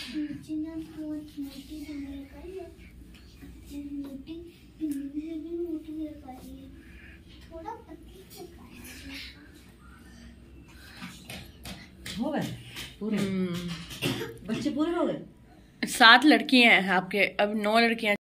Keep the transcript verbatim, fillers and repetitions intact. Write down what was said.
हो गए पूरे बच्चे पूरे हो गए। सात लड़कियां हैं आपके, अब नौ लड़कियां